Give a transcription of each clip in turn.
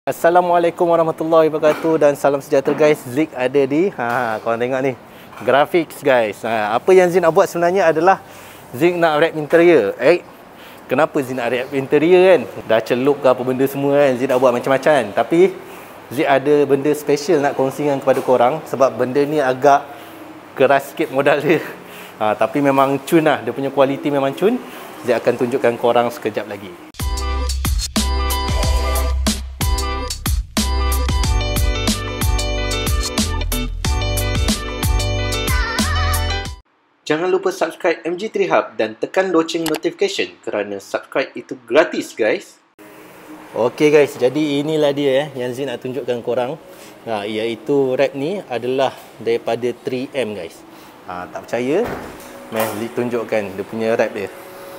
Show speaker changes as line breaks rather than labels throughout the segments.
Assalamualaikum warahmatullahi wabarakatuh dan salam sejahtera guys. Zik ada di korang tengok ni, graphics guys. Apa yang Zik nak buat sebenarnya adalah Zik nak wrap interior. Kenapa Zik nak wrap interior kan? Dah celup ke apa benda semua kan, Zik dah buat macam-macam. Tapi Zik ada benda special nak kongsikan kepada korang. Sebab benda ni agak keras sikit modal dia. Tapi memang cun lah, dia punya kualiti memang cun. Zik akan tunjukkan korang sekejap lagi. Jangan lupa subscribe MG3 Hub dan tekan loceng notification kerana subscribe itu gratis guys. Okey guys, jadi inilah dia yang Zik nak tunjukkan korang. Iaitu wrap ni adalah daripada 3M guys. Tak percaya? Zik tunjukkan dia punya wrap dia.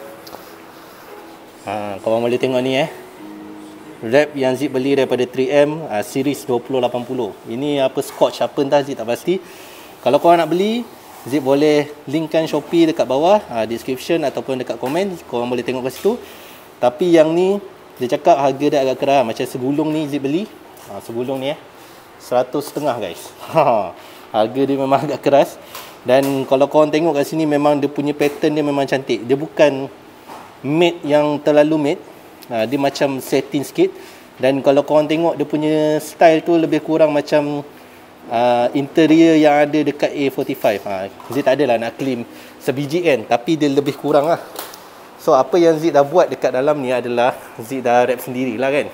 Korang boleh tengok ni wrap yang Zik beli daripada 3M series 2080. Ini apa scotch apa entah Zik tak pasti. Kalau korang nak beli, Zik boleh linkkan Shopee dekat bawah, description ataupun dekat komen. Korang boleh tengok kat situ. Tapi yang ni, dia cakap harga dia agak keras. Macam segulung ni Zik beli. Segulung ni 100.5 guys. Harga dia memang agak keras. Dan kalau korang tengok kat sini, memang dia punya pattern dia memang cantik. Dia bukan matte yang terlalu matte. Dia macam satin sikit. Dan kalau korang tengok dia punya style tu lebih kurang macam interior yang ada dekat A45. Zik tak adalah nak claim sebiji kan, tapi dia lebih kurang lah. So apa yang Zik dah buat dekat dalam ni adalah Zik dah wrap sendirilah kan.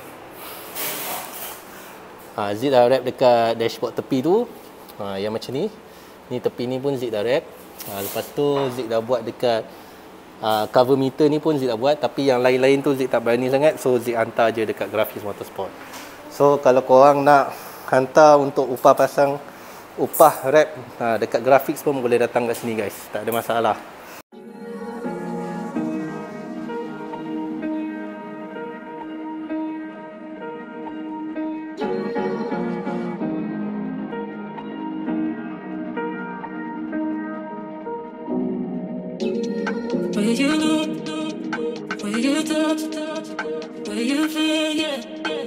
Zik dah wrap dekat dashboard tepi tu, yang macam ni. Ni tepi ni pun Zik dah wrap. Lepas tu Zik dah buat dekat cover meter ni pun Zik dah buat. Tapi yang lain-lain tu Zik tak berani sangat, so Zik hantar je dekat Graphics Motorsport. So kalau korang nak hantar untuk upah pasang, upah wrap dekat Graphics pun boleh datang kat sini guys, tak ada masalah. Where you look, where you touch, where you feel, yeah.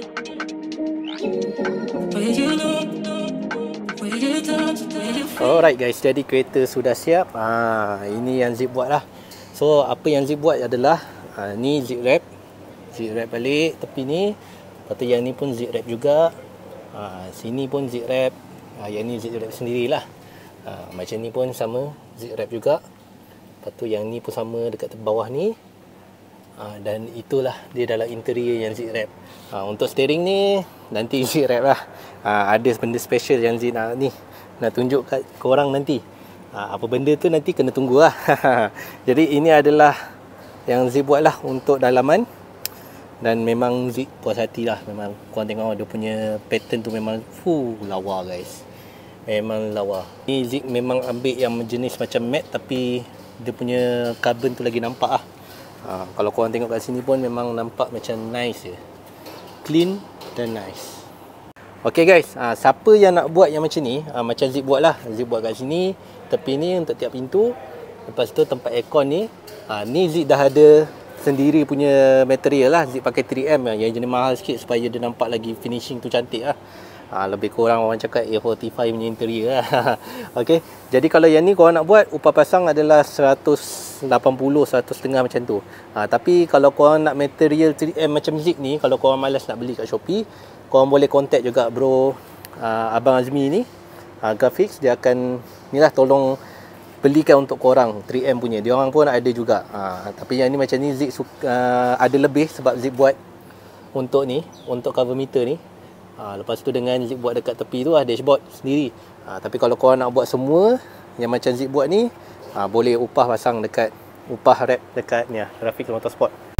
Alright guys, jadi kereta sudah siap. Ini yang Zik buat lah. So apa yang Zik buat adalah ni Zik wrap. Zik wrap balik tepi ni. Lepas tu yang ni pun Zik wrap juga. Sini pun Zik wrap. Yang ni Zik wrap sendirilah. Macam ni pun sama, Zik wrap juga. Lepas tu yang ni pun sama dekat bawah ni. Dan itulah dia dalam interior yang Zik wrap. Untuk steering ni nanti Zik wrap lah. Ada benda special yang Zik nak tunjuk kat korang nanti. Apa benda tu nanti kena tunggu lah. Jadi ini adalah yang Zik buat lah untuk dalaman. Dan memang Zik puas hati lah. Memang korang tengok dia punya pattern tu memang lawa guys. Memang lawa. Ni Zik memang ambil yang jenis macam matte, tapi dia punya carbon tu lagi nampak lah. Kalau korang tengok kat sini pun memang nampak macam nice je. Clean dan nice. Okay guys, siapa yang nak buat yang macam ni, macam Zik buat lah. Zik buat kat sini, tepi ni untuk tiap pintu. Lepas tu tempat aircon ni, ni Zik dah ada sendiri punya material lah. Zik pakai 3M yang jenis mahal sikit supaya dia nampak lagi finishing tu cantik lah. Lebih kurang orang cakap A45 punya interior lah. Okay, jadi kalau yang ni korang nak buat, upah pasang adalah 180, 100.5 macam tu. Tapi kalau korang nak material 3M macam Zik ni, kalau korang malas nak beli kat Shopee, korang boleh contact juga bro Abang Azmi ni, Graphics. Dia akan ni lah, tolong belikan untuk korang 3M punya. Dia orang pun ada juga. Tapi yang ni macam ni Zik ada lebih sebab Zik buat untuk ni, untuk cover meter ni. Lepas tu dengan Zik buat dekat tepi tu dashboard sendiri. Tapi kalau korang nak buat semua yang macam Zik buat ni, boleh upah pasang dekat, upah wrap dekat ni Graphics Motorsport.